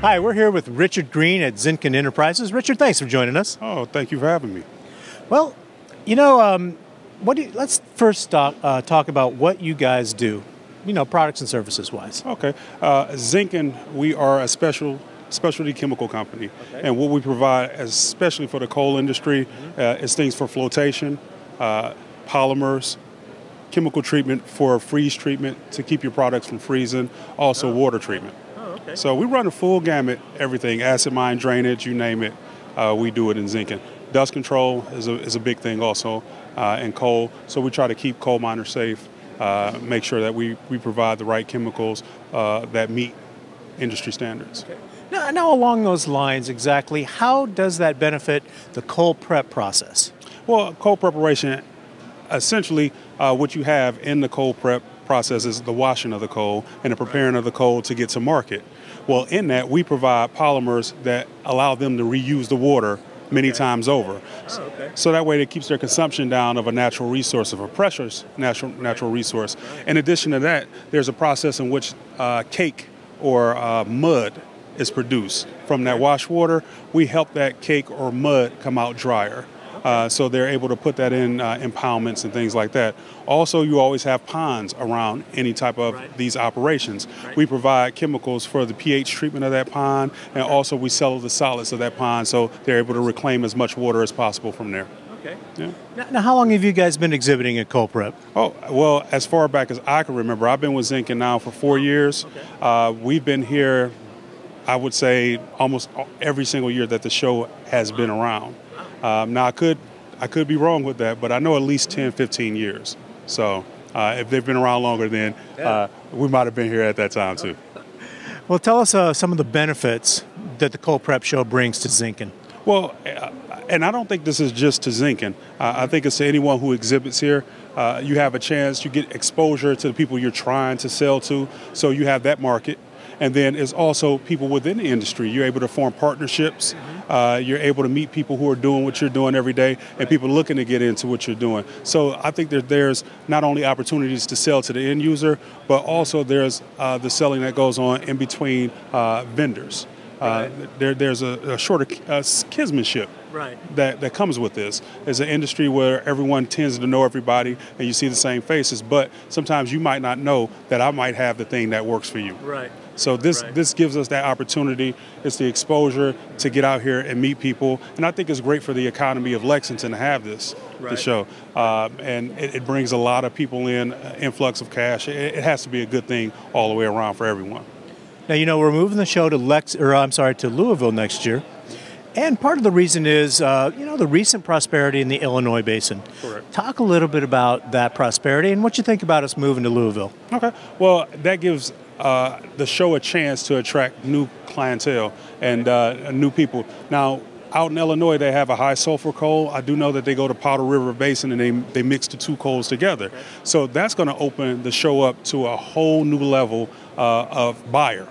Hi, we're here with Richard Green at Zinken Enterprises. Richard, thanks for joining us. Oh, thank you for having me. Well, let's first talk about what you guys do, products and services wise. Okay. Zinken, we are a specialty chemical company. Okay. And what we provide, especially for the coal industry, is things for flotation, polymers, chemical treatment for freeze treatment to keep your products from freezing, also water treatment. Okay. So we run a full gamut, everything, acid mine drainage, you name it, we do it in Zinken. Dust control is a big thing also in coal, so we try to keep coal miners safe, make sure that we provide the right chemicals that meet industry standards. Okay. Now, along those lines, exactly, how does that benefit the coal prep process? Well, coal preparation, essentially what you have in the coal prep process is the washing of the coal and the preparing of the coal to get to market. Well, in that, we provide polymers that allow them to reuse the water many times over. Oh, okay. So that way it keeps their consumption down of a natural resource, of a precious natural resource. In addition to that, there's a process in which cake or mud is produced from that wash water. We help that cake or mud come out drier. So they're able to put that in impoundments and things like that. Also, you always have ponds around any type of these operations. Right. We provide chemicals for the pH treatment of that pond, and also we sell the solids of that pond so they're able to reclaim as much water as possible from there. Okay. Yeah. Now, how long have you guys been exhibiting at Coal Prep? Oh, well, as far back as I can remember, I've been with Zinken now for 4 years. Okay. We've been here, I would say, almost every single year that the show has been around. Now, I could be wrong with that, but I know at least 10, 15 years. So if they've been around longer, then we might have been here at that time, too. Well, tell us some of the benefits that the Coal Prep Show brings to Zinken. Well, and I don't think this is just to Zinken. I think it's to anyone who exhibits here. You have a chance, you get exposure to the people you're trying to sell to, so you have that market. And then it's also people within the industry. You're able to form partnerships. You're able to meet people who are doing what you're doing every day and people looking to get into what you're doing. So I think that there's not only opportunities to sell to the end user, but also there's the selling that goes on in between vendors. There's a short kismanship that comes with this. It's an industry where everyone tends to know everybody and you see the same faces, but sometimes you might not know that I might have the thing that works for you. Right. So this gives us that opportunity. It's the exposure to get out here and meet people. And I think it's great for the economy of Lexington to have this show. And it brings a lot of people in, influx of cash. It has to be a good thing all the way around for everyone. Now, we're moving the show to Louisville next year. And part of the reason is, the recent prosperity in the Illinois basin. Correct. Talk a little bit about that prosperity and what you think about us moving to Louisville. Okay. Well, that gives the show a chance to attract new clientele and new people. Now, out in Illinois, they have a high sulfur coal. I do know that they go to Powder River Basin and they mix the two coals together. Okay. So that's going to open the show up to a whole new level of buyer.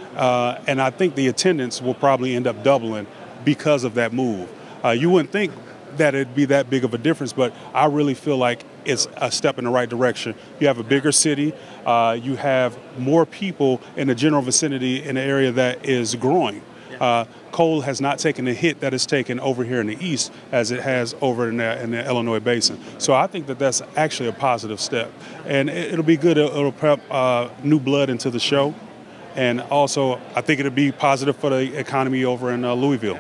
And I think the attendance will probably end up doubling because of that move. You wouldn't think that it'd be that big of a difference, but I really feel like it's a step in the right direction. You have a bigger city, you have more people in the general vicinity in the area that is growing. Coal has not taken the hit that it's taken over here in the east as it has over in the Illinois basin. So I think that that's actually a positive step. And it'll be good, it'll prep new blood into the show. And also, I think it'll be positive for the economy over in Louisville.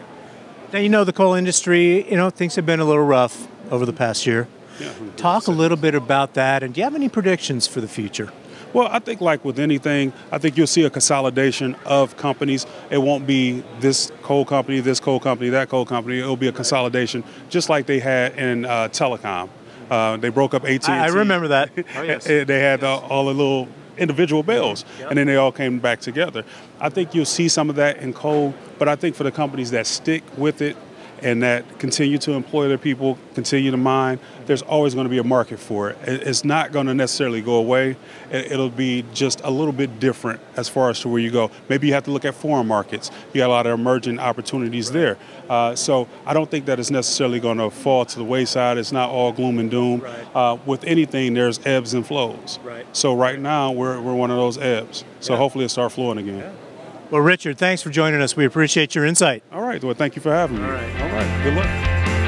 Now, the coal industry, things have been a little rough over the past year. Yeah, talk a little bit about that, and do you have any predictions for the future? Well, I think like with anything, I think you'll see a consolidation of companies. It won't be this coal company, that coal company. It'll be a consolidation, just like they had in telecom. They broke up AT&T. I remember that. Oh, yes. They had all the little individual bills, and then they all came back together. I think you'll see some of that in coal, but I think for the companies that stick with it and that continue to employ their people, continue to mine, there's always going to be a market for it. It's not going to necessarily go away. It'll be just a little bit different as far as to where you go. Maybe you have to look at foreign markets. You got a lot of emerging opportunities there. So I don't think that it's necessarily going to fall to the wayside. It's not all gloom and doom. With anything, there's ebbs and flows. So right now, we're one of those ebbs. So hopefully it'll start flowing again. Well, Richard, thanks for joining us. We appreciate your insight. All right. Well, thank you for having me. All right. All right. Good luck.